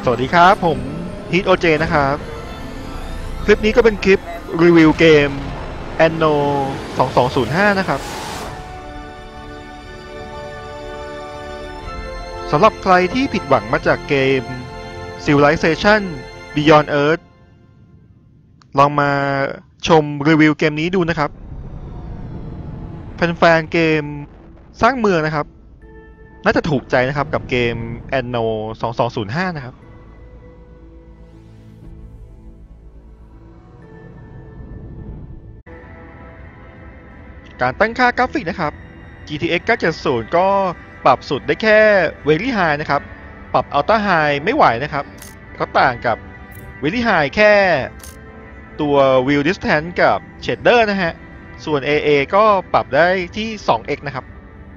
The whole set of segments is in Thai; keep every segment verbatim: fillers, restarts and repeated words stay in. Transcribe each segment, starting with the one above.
สวัสดีครับผมฮีทโอเจนะครับคลิปนี้ก็เป็นคลิปรีวิวเกม Anno สองพันยี่สิบห้านะครับสำหรับใครที่ผิดหวังมาจากเกม Civilization Beyond Earth ลองมาชมรีวิวเกมนี้ดูนะครับแฟนๆเกมสร้างเมืองนะครับน่าจะถูกใจนะครับกับเกม Anno สองพันยี่สิบห้านะครับการตั้งค่ากราฟิกนะครับ จี ที เอ็กซ์ เก้าเจ็ดศูนย์ ก็ปรับสุดได้แค่ Very High นะครับปรับ Ultra High ไม่ไหวนะครับก็ต่างกับ Very High แค่ตัว View Distance กับ Shader นะฮะส่วน เอ เอ ก็ปรับได้ที่ สองเอ็กซ์ นะครับ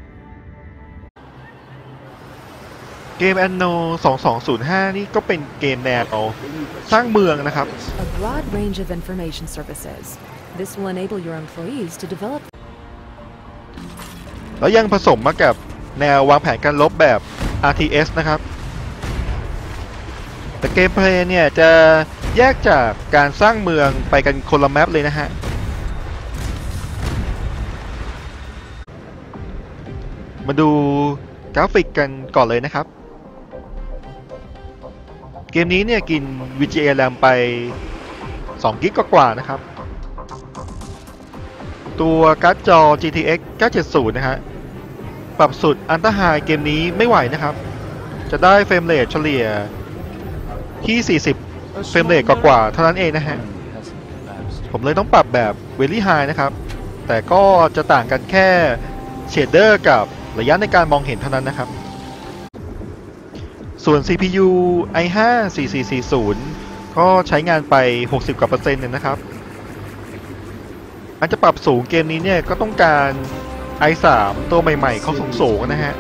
เกม Anno สองพันยี่สิบห้านี่ก็เป็นเกมแนวสร้างเมืองนะครับ A broad range of information services. This will enable your employees to develop แล้วยังผสมมากับแนววางแผนการรบแบบ อาร์ ที เอส นะครับแต่เกมเพลย์เนี่ยจะแยกจากการสร้างเมืองไปกันคนละแมปเลยนะฮะมาดูกราฟิกกันก่อนเลยนะครับเกมนี้เนี่ยกิน วี จี เอ RAM ไปสองกิกกว่าๆนะครับตัวการ์ดจอ จี ที เอ็กซ์ เก้าเจ็ดศูนย์ นะฮะปรับสุดอัลตร้าไฮเกมนี้ไม่ไหวนะครับจะได้เฟรมเรทเฉลี่ยที่สี่สิบเฟรมเรทกว่าๆเท่านั้นเองนะฮะผมเลยต้องปรับแบบ Very High นะครับแต่ก็จะต่างกันแค่เชดเดอร์กับระยะในการมองเห็นเท่านั้นนะครับส่วน ซี พี ยู ไอ ไฟว์ สี่สี่สี่ศูนย์ ก็ใช้งานไปหกสิบกว่าเปอร์เซ็นต์นะครับอาจจะปรับสูงเกมนี้เนี่ยก็ต้องการ ไอ ทรี ตัวใหม่ๆเขาสูงๆนะฮะ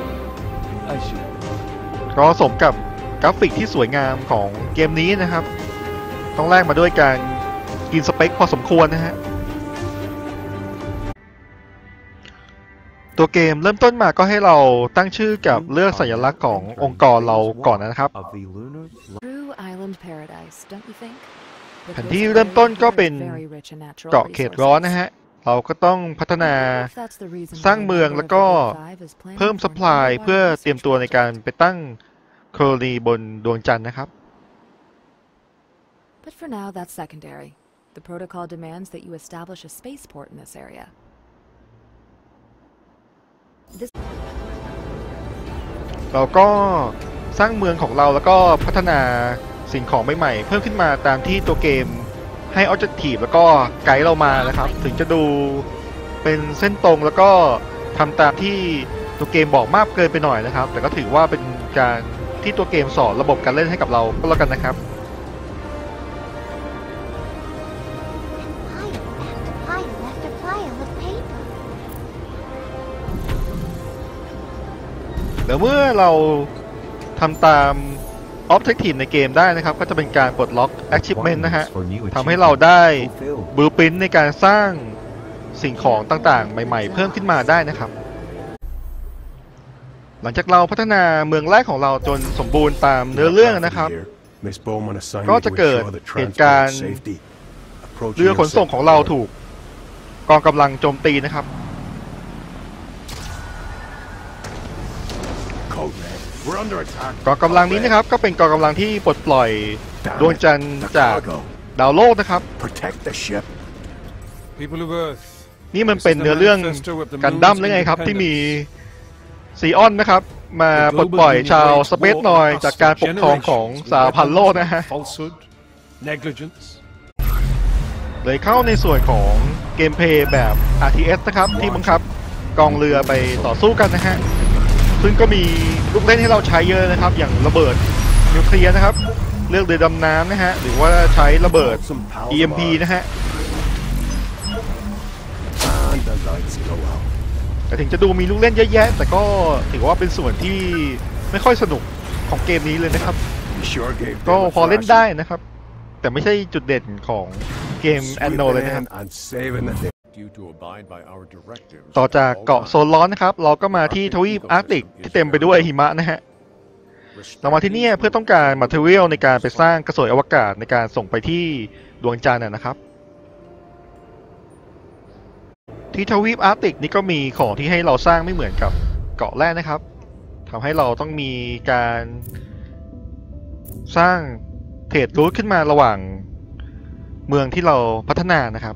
ก็สมกับกราฟิกที่สวยงามของเกมนี้นะครับต้องแลกมาด้วยการกินสเปคพอสมควรนะฮะตัวเกมเริ่มต้นมาก็ให้เราตั้งชื่อกับเลือกสัญลักษณ์ขององค์กรเราก่อนนะครับแผนที่เริ่มต้นก็เป็นเกาะเขตร้อนนะฮะเราก็ต้องพัฒนาสร้างเมืองแล้วก็เพิ่มซัพพลายเพื่อเตรียมตัวในการไปตั้งโคโลนีบนดวงจันทร์นะครับ But for now, that's secondary. The protocol demands that you establish a spaceport in this area. This เราก็สร้างเมืองของเราแล้วก็พัฒนาสิ่งของใหม่ๆเพิ่มขึ้นมาตามที่ตัวเกมให้ Objective แล้วก็ไกด์เรามานะครับถึงจะดูเป็นเส้นตรงแล้วก็ทำตามที่ตัวเกมบอกมากเกินไปหน่อยนะครับแต่ก็ถือว่าเป็นการที่ตัวเกมสอนระบบการเล่นให้กับเราก็แล้วกันนะครับเดี๋ยวเมื่อเราทำตาม Objective ในเกมได้นะครับก็จะเป็นการปลดล็อก Achievement นะฮะทำให้เราได้ Blueprint ในการสร้างสิ่งของต่างๆใหม่ๆเพิ่มขึ้นมาได้นะครับหลังจากเราพัฒนาเมืองแรกของเราจนสมบูรณ์ตามเนื้อเรื่องนะครับก็จะเกิดเหตุการณ์เรือขนส่งของเราถูกกองกำลังโจมตีนะครับกองกำลังนี้นะครับก็เป็นกองกำลังที่ปลดปล่อยดวงจันทร์จากดาวโลกนะครับนี่มันเป็นเนื้อเรื่องกันดั้มหรือไงครับที่มีซีออนนะครับมาปลดปล่อยชาวสเปซนอยจากการปกครองของสหพันธ์โลกนะฮะเลยเข้าในส่วนของเกมเพลย์แบบ อาร์ ที เอส นะครับที่บังคับกองเรือไปต่อสู้กันนะฮะซึ่งก็มีลูกเล่นให้เราใช้เยอะนะครับอย่างระเบิดนิวเคลียร์นะครับเลือกเรือดำน้ำนะฮะหรือว่าใช้ระเบิด อี เอ็ม พี นะฮะแต่ถึงจะดูมีลูกเล่นเยอะแยะแต่ก็ถือว่าเป็นส่วนที่ไม่ค่อยสนุกของเกมนี้เลยนะครับก็พอเล่นได้นะครับแต่ไม่ใช่จุดเด่นของเกม Anno เลยนะครับต่อจากเกาะโซนร้อนนะครับเราก็มาที่ทวีปอาร์กติกที่เต็มไปด้วยหิมะนะฮะเรามาที่นี่เพื่อต้องการ material ในการไปสร้างกระสวยอวกาศในการส่งไปที่ดวงจันทร์นะครับที่ทวีปอาร์กติกนี่ก็มีของที่ให้เราสร้างไม่เหมือนกับเกาะแรกนะครับทำให้เราต้องมีการสร้างเทรดรูทขึ้นมาระหว่างเมืองที่เราพัฒนานะครับ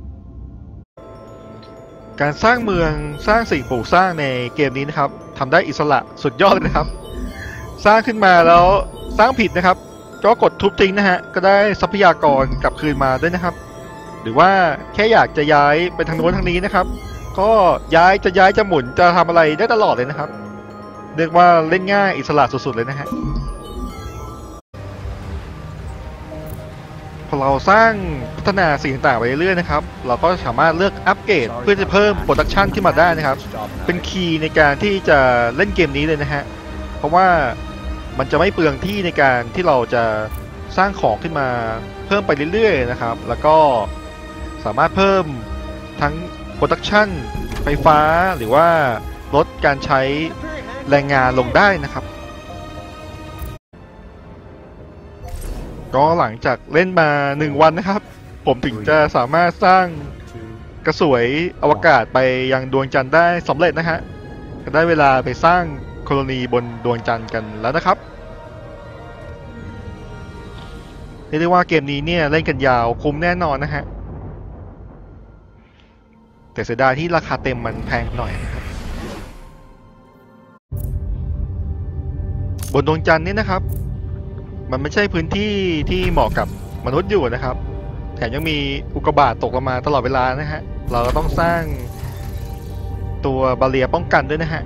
การสร้างเมืองสร้างสิ่งปลูกสร้างในเกมนี้นะครับทำได้อิสระสุดยอดเลยนะครับสร้างขึ้นมาแล้วสร้างผิดนะครับก็กดทุบทิ้งนะฮะก็ได้ทรัพยากรกลับคืนมาด้วยนะครับหรือว่าแค่อยากจะย้ายไปทางโน้นทางนี้นะครับก็ย้ายจะย้ายจะหมุนจะทำอะไรได้ตลอดเลยนะครับเรียกว่าเล่นง่ายอิสระสุดๆเลยนะฮะพอเราสร้างพัฒนาสิ่งต่างๆไปเรื่อยๆนะครับเราก็สามารถเลือกอัปเกรดเพื่อจะเพิ่มโปรดักชันขึ้นมาได้นะครับเป็นคีย์ในการที่จะเล่นเกมนี้เลยนะฮะเพราะว่ามันจะไม่เปลืองที่ในการที่เราจะสร้างของขึ้นมาเพิ่มไปเรื่อยๆนะครับแล้วก็สามารถเพิ่มทั้งโปรดักชันไฟฟ้าหรือว่าลดการใช้แรงงานลงได้นะครับก็หลังจากเล่นมาหนึ่งวันนะครับผมถึงจะสามารถสร้างกระสวยอวกาศไปยังดวงจันทร์ได้สำเร็จนะฮะก็ได้เวลาไปสร้างโคโลนีบนดวงจันทร์กันแล้วนะครับเรียกได้ว่าเกมนี้เนี่ยเล่นกันยาวคุ้มแน่นอนนะฮะแต่เสียดายที่ราคาเต็มมันแพงหน่อยนะครับบนดวงจันทร์นี่นะครับมันไม่ใช่พื้นที่ที่เหมาะกับมนุษย์อยู่นะครับแถมยังมีอุกกาบาตตกลงมาตลอดเวลานะฮะเราก็ต้องสร้างตัวบาเรียป้องกันด้วยนะฮะ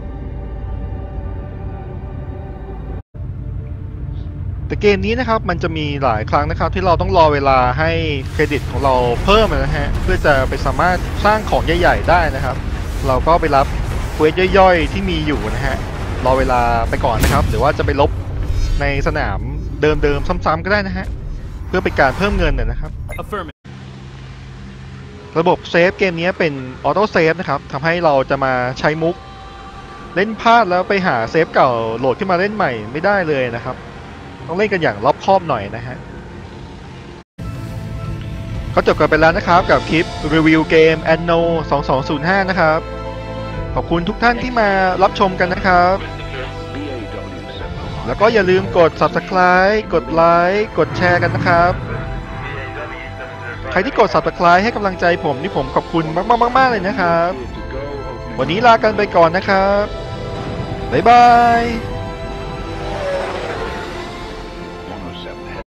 แต่เกมนี้นะครับมันจะมีหลายครั้งนะครับที่เราต้องรอเวลาให้เครดิตของเราเพิ่มนะฮะเพื่อจะไปสามารถสร้างของใหญ่ๆได้นะครับเราก็ไปรับเควสย่อยๆที่มีอยู่นะฮะรอเวลาไปก่อนนะครับหรือว่าจะไปลบในสนามเดิมๆซ้ำๆก็ได้นะฮะเพื่อเป็นการเพิ่มเงินนะครับระบบเซฟเกมนี้เป็นออโต้เซฟนะครับทำให้เราจะมาใช้มุกเล่นพลาดแล้วไปหาเซฟเก่าโหลดขึ้นมาเล่นใหม่ไม่ได้เลยนะครับต้องเล่นกันอย่างรอบคอบหน่อยนะฮะก็จบกันไปแล้วนะครับกับคลิปรีวิวเกม Anno สองพันยี่สิบห้านะครับขอบคุณทุกท่านที่มารับชมกันนะครับแล้วก็อย่าลืมกด ซับสไครบ์ กดไลค์ กดแชร์กันนะครับใครที่กด ซับสไครบ์ ให้กำลังใจผมนี่ผมขอบคุณมากๆๆเลยนะครับวันนี้ลากันไปก่อนนะครับบ๊ายบาย